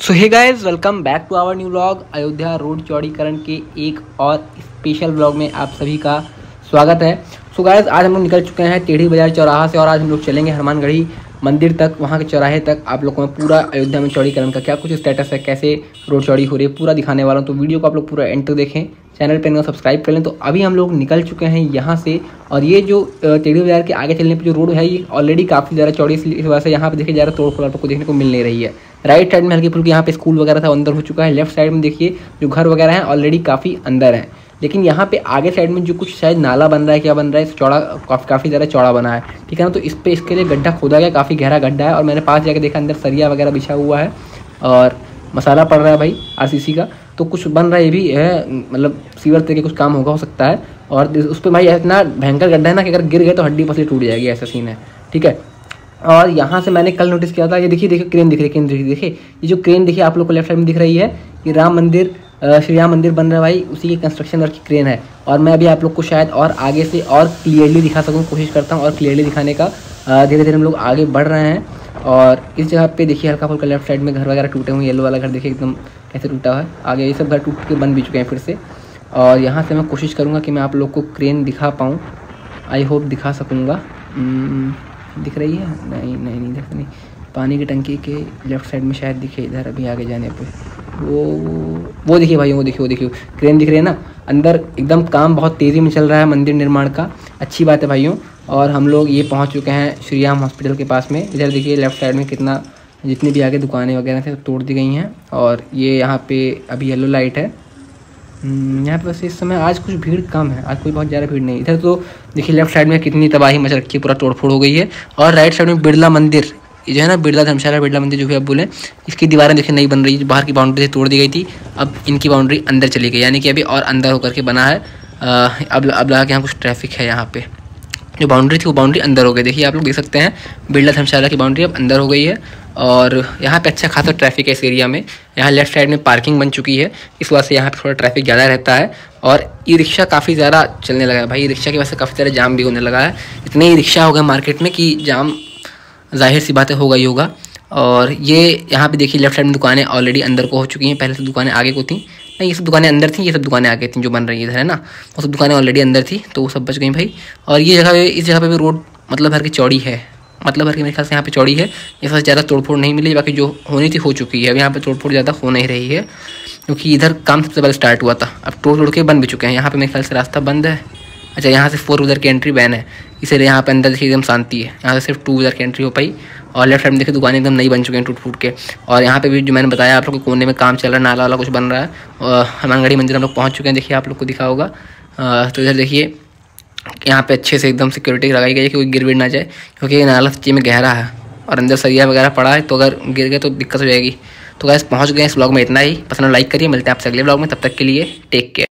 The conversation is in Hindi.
So hey guys, welcome back to our new vlog. Ayodhya road चौड़ीकरण के एक और स्पेशल व्लॉग में आप सभी का स्वागत है। सो गाइस, आज हम लोग निकल चुके हैं टेढ़ी बाजार चौराहा से और आज हम लोग चलेंगे हनुमानगढ़ी मंदिर तक। वहाँ के चौराहे तक आप लोगों को पूरा अयोध्या में चौड़ीकरण का क्या कुछ स्टेटस है, कैसे रोड चौड़ी हो रही है, पूरा दिखाने वाला हूँ। तो वीडियो को आप लोग पूरा एंड तक देखें, चैनल पर सब्सक्राइब कर लें। तो अभी हम लोग निकल चुके हैं यहाँ से और ये जो टेढ़ी बाजार के आगे चलने पर जो रोड है ये ऑलरेडी काफ़ी ज़्यादा चौड़ी, इस वजह से यहाँ पे देखिए ज़्यादा तोड़ फोड़ आपको देखने को मिल नहीं रही है। राइट साइड में हल्की फुल्की यहाँ पे स्कूल वगैरह था, अंदर हो चुका है। लेफ्ट साइड में देखिए जो घर वगैरह हैं ऑलरेडी काफ़ी अंदर है। लेकिन यहाँ पे आगे साइड में जो कुछ शायद नाला बन रहा है, क्या बन रहा है, चौड़ा काफ़ी ज़्यादा चौड़ा बना है, ठीक है ना। तो इस पे इसके लिए गड्ढा खोदा गया, काफ़ी गहरा गड्ढा है और मैंने पास जाके देखा अंदर सरिया वगैरह बिछा हुआ है और मसाला पड़ रहा है भाई आरसीसी का। तो कुछ बन रहा है, ये भी है, मतलब सीवर तरीके कुछ काम होगा, हो सकता है। और उस पर भाई इतना भयंकर गड्ढा है ना कि अगर गिर गए तो हड्डी पसली टूट जाएगी, ऐसा सीन है, ठीक है। और यहाँ से मैंने कल नोटिस किया था, ये देखिए क्रेन दिख रही है, देखिए ये जो क्रेन देखिए आप लोग को लेफ्ट साइड में दिख रही है, ये राम मंदिर श्री राम मंदिर बन रहा है भाई, उसी के कंस्ट्रक्शन वर्क की क्रेन है। और मैं अभी आप लोग को शायद और आगे से और क्लियरली दिखा सकूँ, कोशिश करता हूँ और क्लियरली दिखाने का। धीरे धीरे हम लोग आगे बढ़ रहे हैं और इस जगह पे देखिए हल्का फुल्का लेफ्ट साइड में घर वगैरह टूटे हुए, येलो वाला घर देखिए एकदम कैसे टूटा है। आगे ये सब घर टूट के बन भी चुके हैं फिर से। और यहाँ से मैं कोशिश करूँगा कि मैं आप लोग को क्रेन दिखा पाऊँ, आई होप दिखा सकूँगा। दिख रही है? नहीं दिख नहीं। पानी की टंकी के लेफ्ट साइड में शायद दिखे, इधर अभी आगे जाने पे वो देखिए भाई, वो देखिए क्रेन दिख रही है ना। अंदर एकदम काम बहुत तेज़ी में चल रहा है मंदिर निर्माण का, अच्छी बात है भाइयों। और हम लोग ये पहुंच चुके हैं श्री राम हॉस्पिटल के पास में। इधर देखिए लेफ्ट साइड में कितना, जितनी भी आगे दुकानें वगैरह थे तोड़ दी गई हैं। और ये यहाँ पे अभी येलो लाइट है। यहाँ पे वैसे इस समय आज कुछ भीड़ कम है, आज कोई बहुत ज़्यादा भीड़ नहीं। इधर तो देखिए लेफ्ट साइड में कितनी तबाही मच रखी है, पूरा तोड़फोड़ हो गई है। और राइट साइड में बिरला मंदिर, ये जो है ना बिरला धर्मशाला, बिरला मंदिर जो भी आप बोलें, इसकी दीवारें देखिए नहीं बन रही है। बाहर की बाउंड्री तोड़ दी गई थी, अब इनकी बाउंड्री अंदर चली गई, यानी कि अभी और अंदर होकर के बना है। अब लगा कि यहाँ कुछ ट्रैफिक है, यहाँ पे जो बाउंड्री थी वो बाउंड्री अंदर हो गई। देखिए आप लोग देख सकते हैं बिरला धर्मशाला की बाउंड्री अब अंदर हो गई है और यहाँ पे अच्छा खासा ट्रैफिक है इस एरिया में। यहाँ लेफ्ट साइड में पार्किंग बन चुकी है, इस वजह से यहाँ पे थोड़ा ट्रैफिक ज़्यादा रहता है। और ई रिक्शा काफ़ी ज़्यादा चलने लगा है भाई, ई रिक्शा की वजह से काफ़ी ज़्यादा जाम भी होने लगा है। इतने ई रिक्शा हो गए मार्केट में कि जाम जाहिर सी बात है होगा ही होगा। और ये यहाँ पे देखिए लेफ्ट साइड में दुकानें ऑलरेडी अंदर को हो चुकी हैं, पहले से दुकानें आगे को थी, नहीं ये सब दुकानें अंदर थी, ये सब दुकानें आगे थी जो बन रही है इधर है ना, वो सब दुकानें ऑलरेडी अंदर थी, तो वो सब बच गई भाई। और ये जगह, इस जगह पे भी रोड मतलब भर की चौड़ी है, मतलब भर के मेरे ख्याल से यहाँ पे चौड़ी है। इस वजह से ज़्यादा तोड़फोड़ नहीं मिली, बाकी जो होनी थी हो चुकी है। अब यहाँ पे तोड़फोड़ ज़्यादा हो नहीं रही है क्योंकि इधर काम सबसे पहले स्टार्ट हुआ था, अब तोड़ के बन भी चुके हैं। यहाँ पे मेरे ख्याल से रास्ता बंद है। अच्छा, यहाँ से 4 व्हीलर की एंट्री बैन है, इसलिए यहाँ पे अंदर देखिए एकदम शांति है। यहाँ से सिर्फ 2 व्हीलर की एंट्री हो पाई। और लेफ्ट साइड में देखिए दुकानें एकदम नई बन चुकी हैं टूट फूट के। और यहाँ पे भी जो मैंने बताया आप लोग को कोने में काम चल रहा है, नाला वाला कुछ बन रहा है। और हनुमानगढ़ी मंदिर हम लोग पहुँच चुके हैं, देखिए आप लोग को दिखा होगा। तो इधर देखिए यहाँ पे अच्छे से एकदम सिक्योरिटी लगाई गई है कि कोई गिर विर ना जाए, क्योंकि ये नाला सच्ची में गहरा है और अंदर सरिया वगैरह पड़ा है, तो अगर गिर गए तो दिक्कत हो जाएगी। तो गाइस पहुँच गए, इस व्लॉग में इतना ही। पसंद लाइक करिए, मिलते हैं आपसे अगले व्लॉग में, तब तक के लिए टेक केयर।